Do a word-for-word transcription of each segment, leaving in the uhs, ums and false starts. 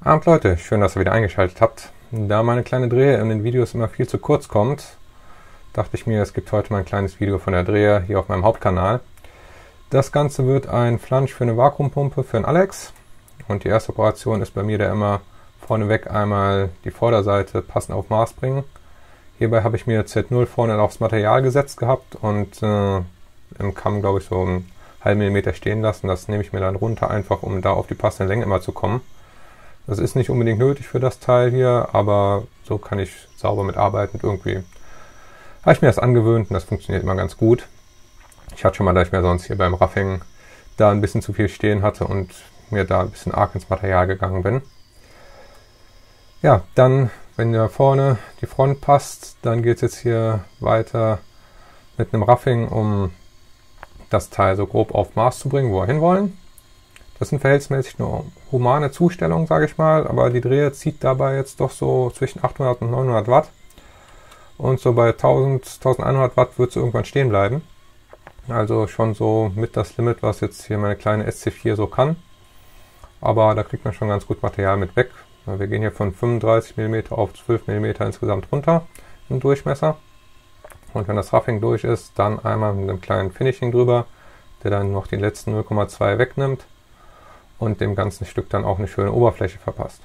Abend Leute, schön, dass ihr wieder eingeschaltet habt. Da meine kleine Drehe in den Videos immer viel zu kurz kommt, dachte ich mir, es gibt heute mal ein kleines Video von der Drehe hier auf meinem Hauptkanal. Das Ganze wird ein Flansch für eine Vakuumpumpe für einen Alex. Und die erste Operation ist bei mir da immer vorneweg einmal die Vorderseite passend auf Maß bringen. Hierbei habe ich mir Z null vorne aufs Material gesetzt gehabt und äh, im Kamm, glaube ich, so einen halben Millimeter stehen lassen. Das nehme ich mir dann runter, einfach um da auf die passende Länge immer zu kommen. Das ist nicht unbedingt nötig für das Teil hier, aber so kann ich sauber mitarbeiten. Irgendwie habe ich mir das angewöhnt und das funktioniert immer ganz gut. Ich hatte schon mal, da ich mir sonst hier beim Raffing da ein bisschen zu viel stehen hatte und mir da ein bisschen arg ins Material gegangen bin. Ja, dann, wenn da vorne die Front passt, dann geht es jetzt hier weiter mit einem Raffing, um das Teil so grob auf Maß zu bringen, wo wir hinwollen. Das sind verhältnismäßig eine humane Zustellung, sage ich mal, aber die Drehe zieht dabei jetzt doch so zwischen achthundert und neunhundert Watt. Und so bei tausend, eintausendeinhundert Watt wird es irgendwann stehen bleiben. Also schon so mit das Limit, was jetzt hier meine kleine S C vier so kann. Aber da kriegt man schon ganz gut Material mit weg. Wir gehen hier von fünfunddreißig Millimeter auf zwölf Millimeter insgesamt runter im Durchmesser. Und wenn das Raffing durch ist, dann einmal mit einem kleinen Finishing drüber, der dann noch die letzten null Komma zwei wegnimmt und dem ganzen Stück dann auch eine schöne Oberfläche verpasst.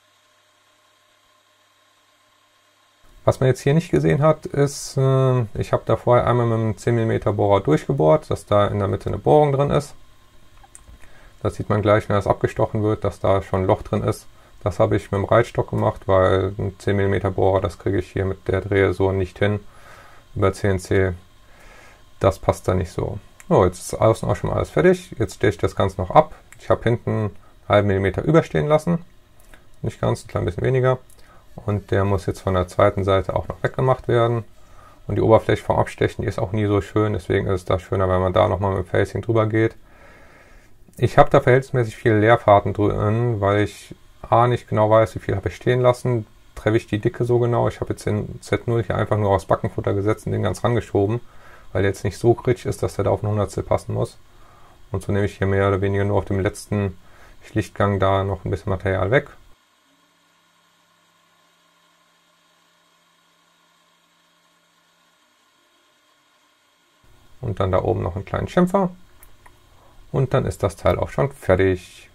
Was man jetzt hier nicht gesehen hat, ist, äh, ich habe da vorher einmal mit einem zehn Millimeter Bohrer durchgebohrt, dass da in der Mitte eine Bohrung drin ist. Das sieht man gleich, wenn das abgestochen wird, dass da schon ein Loch drin ist. Das habe ich mit dem Reitstock gemacht, weil ein zehn Millimeter Bohrer, das kriege ich hier mit der Drehe so nicht hin. Über C N C, das passt da nicht so. So, jetzt ist außen auch schon mal alles fertig. Jetzt steche ich das Ganze noch ab. Ich habe hinten einen halben Millimeter überstehen lassen. Nicht ganz, ein klein bisschen weniger. Und der muss jetzt von der zweiten Seite auch noch weggemacht werden. Und die Oberfläche vom Abstechen, die ist auch nie so schön. Deswegen ist es da schöner, wenn man da nochmal mit dem Facing drüber geht. Ich habe da verhältnismäßig viele Leerfahrten drin, weil ich A, nicht genau weiß, wie viel habe ich stehen lassen. Treffe ich die Dicke so genau. Ich habe jetzt den Z null hier einfach nur aufs Backenfutter gesetzt und den ganz rangeschoben, weil der jetzt nicht so kritisch ist, dass der da auf ein Hundertstel passen muss. Und so nehme ich hier mehr oder weniger nur auf dem letzten Schlichtgang da noch ein bisschen Material weg. Und dann da oben noch einen kleinen Schämpfer. Und dann ist das Teil auch schon fertig.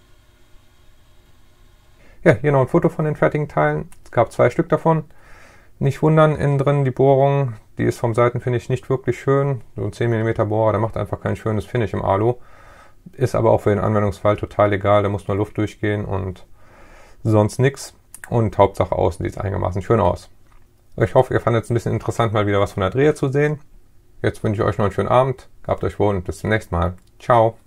Ja, hier noch ein Foto von den fertigen Teilen. Es gab zwei Stück davon. Nicht wundern, innen drin die Bohrung, die ist vom Seitenfinish nicht wirklich schön. So ein zehn Millimeter Bohrer, der macht einfach kein schönes Finish im Alu. Ist aber auch für den Anwendungsfall total egal, da muss nur Luft durchgehen und sonst nichts. Und Hauptsache außen sieht es einigermaßen schön aus. Ich hoffe, ihr fandet es ein bisschen interessant, mal wieder was von der Drehe zu sehen. Jetzt wünsche ich euch noch einen schönen Abend. Gehabt euch wohl und bis zum nächsten Mal. Ciao.